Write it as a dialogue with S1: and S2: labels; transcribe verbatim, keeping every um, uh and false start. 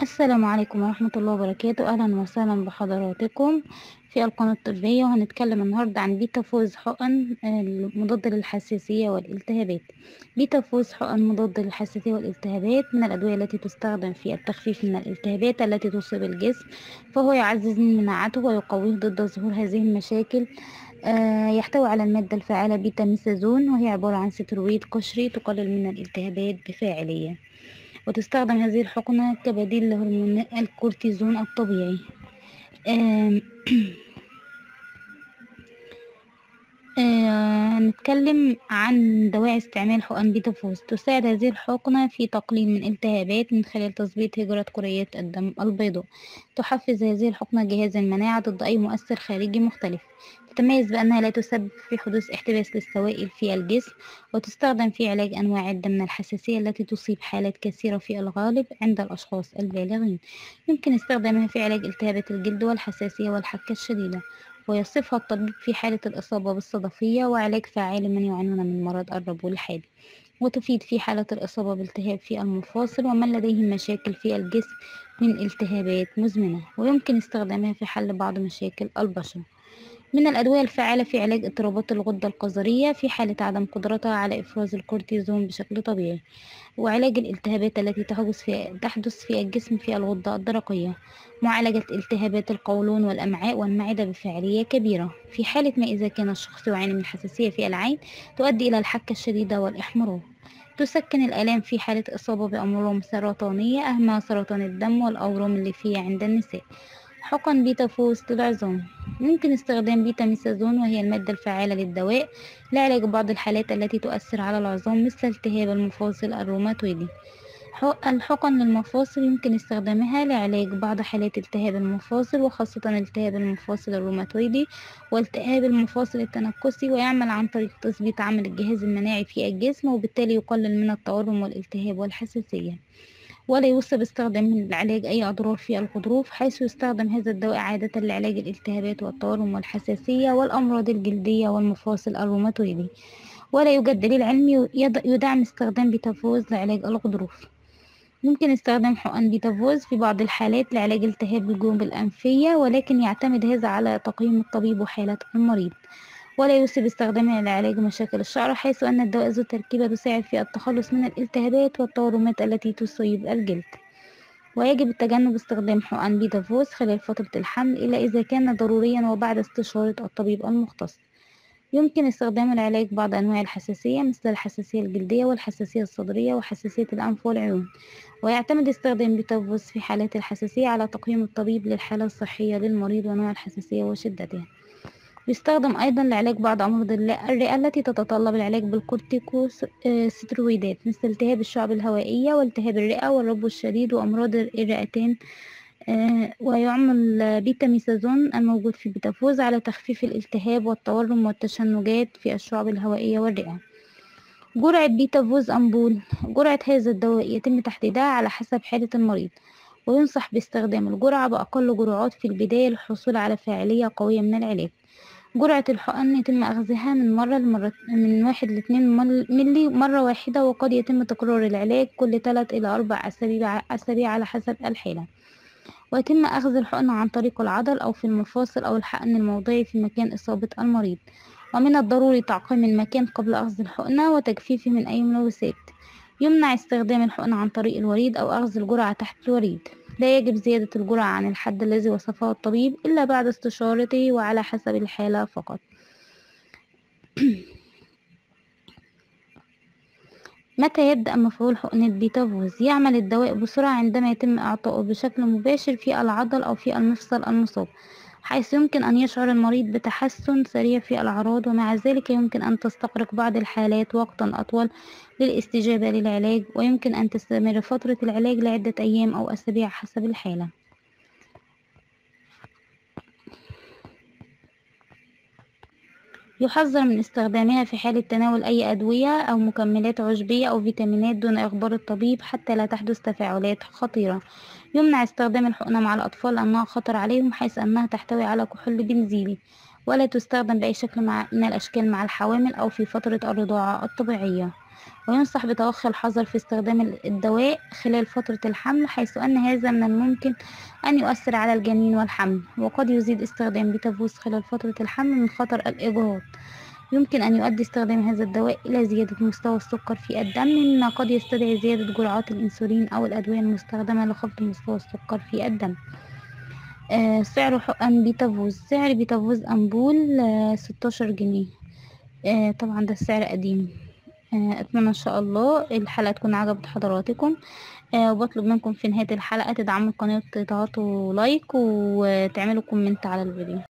S1: السلام عليكم ورحمة الله وبركاته، أهلا وسهلا بحضراتكم في القناة الطبية. وهنتكلم النهاردة عن بيتافوز حقن آه، مضاد للحساسية والالتهابات. بيتافوز حقن مضاد للحساسية والالتهابات من الأدوية التي تستخدم في التخفيف من الالتهابات التي تصيب الجسم، فهو يعزز من مناعته ويقويه ضد ظهور هذه المشاكل. آه، يحتوي على المادة الفعالة بيتاميثازون، وهي عبارة عن سترويد قشري تقلل من الالتهابات بفاعلية. وتستخدم هذه الحقنة كبديل لهرمون الكورتيزون الطبيعي. آم، آه، هنتكلم عن دواعي استعمال حقن بيتافوز. تساعد هذه الحقنة في تقليل من التهابات من خلال تظبيط هجرة كريات الدم البيضاء. تحفز هذه الحقنة جهاز المناعة ضد أي مؤثر خارجي مختلف. تتميز بأنها لا تسبب في حدوث احتباس للسوائل في الجسم، وتستخدم في علاج أنواع عدة من الحساسية التي تصيب حالات كثيرة في الغالب عند الأشخاص البالغين. يمكن استخدامها في علاج التهابات الجلد والحساسية والحكة الشديدة، ويصفها الطبيب في حالة الإصابة بالصدفية، وعلاج فعال لمن يعانون من مرض الربو الحاد. وتفيد في حالة الإصابة بالتهاب في المفاصل ومن لديهم مشاكل في الجسم من التهابات مزمنة، ويمكن استخدامها في حل بعض مشاكل البشرة. من الأدوية الفعالة في علاج اضطرابات الغدة القذرية في حالة عدم قدرتها على إفراز الكورتيزون بشكل طبيعي، وعلاج الالتهابات التي تحدث في تحدث في الجسم في الغدة الدرقية، معالجة التهابات القولون والأمعاء والمعدة بفاعلية كبيرة في حالة ما إذا كان الشخص يعاني من حساسية في العين تؤدي إلى الحكة الشديدة والإحمرار. تسكن الآلام في حالة إصابة بأمراض سرطانية، أهمها سرطان الدم والأورام الليفية عند النساء. حقن بيتافوز للعظام. يمكن استخدام بيتاميثازون، وهي المادة الفعالة للدواء لعلاج بعض الحالات التي تؤثر على العظام مثل التهاب المفاصل الروماتويدي. حق- الحقن للمفاصل يمكن استخدامها لعلاج بعض حالات التهاب المفاصل، وخاصة التهاب المفاصل الروماتويدي والتهاب المفاصل التنكسي، ويعمل عن طريق تثبيت عمل الجهاز المناعي في الجسم، وبالتالي يقلل من التورم والالتهاب والحساسية. ولا يوصى باستخدامه لعلاج أي أضرار في الغضروف، حيث يستخدم هذا الدواء عادة لعلاج الالتهابات والتورم والحساسية والأمراض الجلدية والمفاصل الروماتويدي. ولا يوجد دليل علمي يد- يدعم استخدام بيتافوز لعلاج الغضروف. يمكن استخدام حقن بيتافوز في بعض الحالات لعلاج التهاب الجيوب الأنفية، ولكن يعتمد هذا على تقييم الطبيب وحالة المريض. ولا يوصي باستخدامها لعلاج مشاكل الشعر، حيث أن الدواء ذو تركيبة تساعد في التخلص من الالتهابات والتورمات التي تصيب الجلد. ويجب التجنب استخدام حقن بيتافوز خلال فترة الحمل إلا إذا كان ضروريا وبعد استشارة الطبيب المختص. يمكن استخدام العلاج بعض أنواع الحساسية مثل الحساسية الجلدية والحساسية الصدرية وحساسية الأنف والعيون. ويعتمد استخدام بيتافوز في حالات الحساسية على تقييم الطبيب للحالة الصحية للمريض ونوع الحساسية وشدتها. يستخدم أيضا لعلاج بعض أمراض الرئة التي تتطلب العلاج بالكورتيكوستيرويدات مثل التهاب الشعب الهوائية والتهاب الرئة والربو الشديد وأمراض الرئتين. آه، ويعمل بيتاميثازون الموجود في بيتافوز على تخفيف الالتهاب والتورم والتشنجات في الشعب الهوائية والرئة. جرعة بيتافوز أمبول. جرعة هذا الدواء يتم تحديدها على حسب حالة المريض، وينصح باستخدام الجرعة بأقل جرعات في البداية للحصول على فاعلية قوية من العلاج. جرعة الحقن يتم أخذها من مرة لمرة من واحد لاتنين مل- ملي مرة واحدة، وقد يتم تكرار العلاج كل تلات إلى أربع أسابيع أسابيع على حسب الحالة. ويتم أخذ الحقن عن طريق العضل أو في المفاصل أو الحقن الموضعي في مكان إصابة المريض. ومن الضروري تعقيم المكان قبل أخذ الحقنة وتجفيفه من أي ملوثات. يمنع استخدام الحقن عن طريق الوريد أو أخذ الجرعة تحت الوريد. لا يجب زيادة الجرعة عن الحد الذي وصفه الطبيب إلا بعد استشارته وعلى حسب الحالة فقط. متى يبدأ مفعول حقنة بيتافوز؟ يعمل الدواء بسرعة عندما يتم إعطاؤه بشكل مباشر في العضل أو في المفصل المصاب، حيث يمكن أن يشعر المريض بتحسن سريع في الأعراض، ومع ذلك يمكن أن تستغرق بعض الحالات وقتا أطول للاستجابة للعلاج، ويمكن أن تستمر فترة العلاج لعدة أيام أو أسابيع حسب الحالة. يحذر من استخدامها في حالة تناول أي أدوية أو مكملات عشبية أو فيتامينات دون إخبار الطبيب حتى لا تحدث تفاعلات خطيرة. يمنع استخدام الحقنة مع الأطفال لأنها خطر عليهم، حيث أنها تحتوي على كحول بنزيلي. ولا تستخدم بأي شكل مع من الأشكال مع الحوامل أو في فترة الرضاعة الطبيعية. وينصح بتوخي الحذر في استخدام ال- الدواء خلال فترة الحمل، حيث أن هذا من الممكن أن يؤثر على الجنين والحمل، وقد يزيد استخدام بيتافوس خلال فترة الحمل من خطر الإجهاض. يمكن أن يؤدي استخدام هذا الدواء إلى زيادة مستوى السكر في الدم، مما قد يستدعي زيادة جرعات الأنسولين أو الأدوية المستخدمة لخفض مستوى السكر في الدم. آه سعر حقن بيتافوز، سعر بيتافوز أمبول آه ستاشر جنيه. آه طبعا ده السعر قديم. آه أتمنى إن شاء الله الحلقة تكون عجبت حضراتكم. آه وبطلب منكم في نهاية الحلقة تدعموا القناة، تضغطوا لايك وتعملوا كومنت على الفيديو.